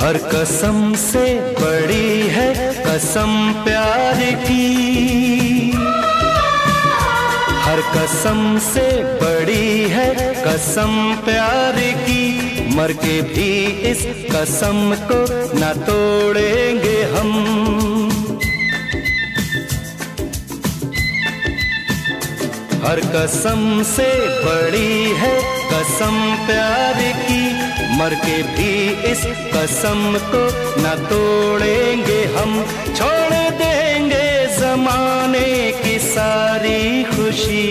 हर कसम से बड़ी है कसम प्यार की, हर कसम से बड़ी है कसम प्यार की, मर के भी इस कसम को न तोड़ेंगे हम। हर कसम से बड़ी है कसम प्यार की, मर के भी इस कसम को न तोड़ेंगे हम। छोड़ देंगे जमाने की सारी खुशी,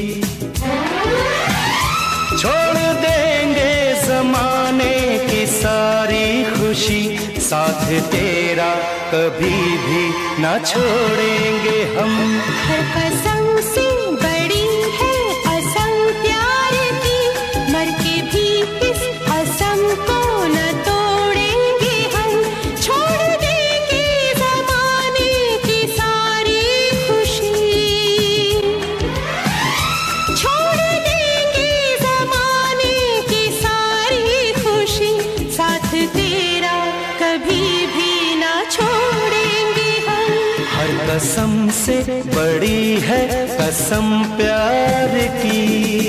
छोड़ देंगे जमाने की सारी खुशी, साथ तेरा कभी भी न छोड़ेंगे हम। हर कसम से बड़ी है कसम प्यार की, मर के भी इस कसम को न तोड़ेंगे हम। छोड़ देंगे जमाने की सारी खुशी, छोड़ देंगे जमाने की सारी खुशी, साथ तेरा कभी भी न छोड़ेंगे हम। हर कसम से बड़ी है कसम प्यार की।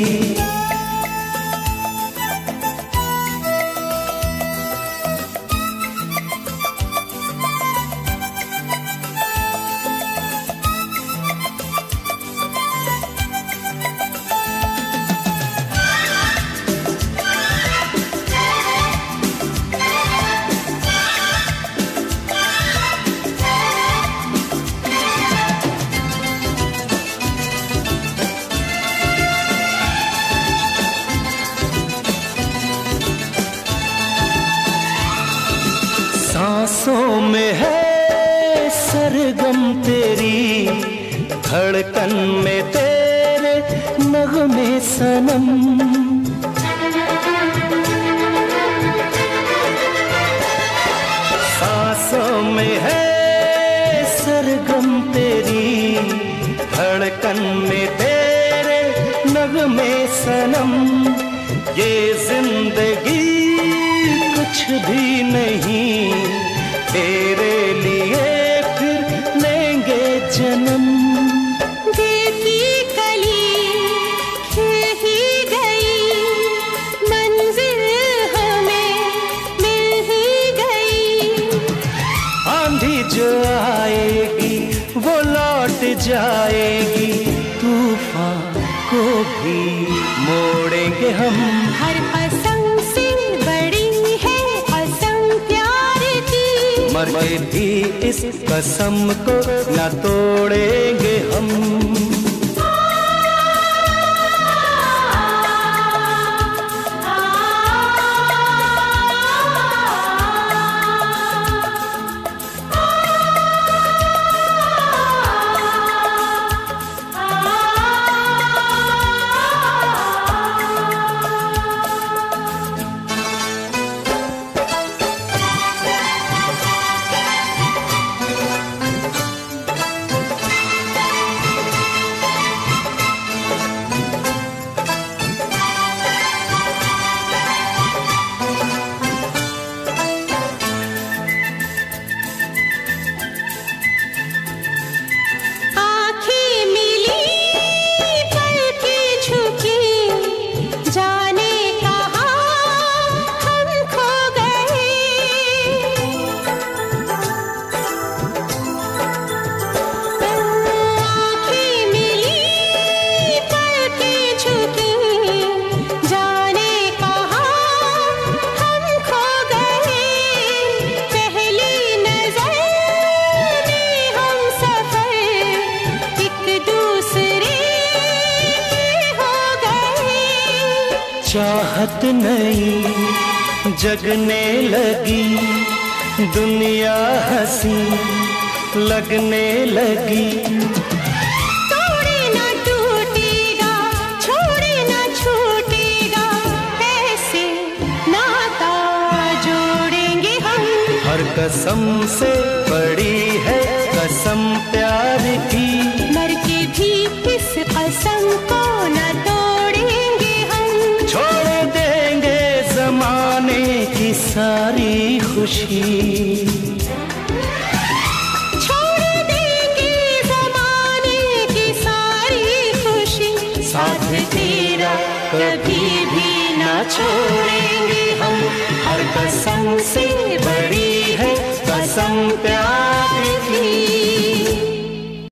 सांसों में है सरगम तेरी, धड़कन में तेरे नगमे सनम। सांसों में है सरगम तेरी, धड़कन में तेरे नगमे सनम। ये जिंदगी कुछ भी नहीं, तेरे लिए फिर लेंगे जन्म। दिल की कली खिल ही गई, मंजिल हमें मिल ही गई। आंधी जो आएगी वो लौट जाएगी, तूफान को भी मोड़ेंगे हम। हर कसम से बड़ी है कसम प्यार की, मर के भी इस कसम को न तोड़ेंगे हम। चाहत नहीं जगने लगी, दुनिया हंसी लगने लगी। तोड़े ना टूटेगा, छोड़े ना छूटेगा, ऐसे नाता जोड़ेंगे हम। हर कसम से बड़ी है कसम प्यार की, मर के भी इस कसम को न तोड़ेंगे हम। छोड़ देंगे जमाने की सारी खुशी, छोड़ देंगे ज़माने की सारी खुशी, साथ तेरा कभी भी ना छोड़ेंगे हम। हर कसम से बड़ी है कसम प्यार की।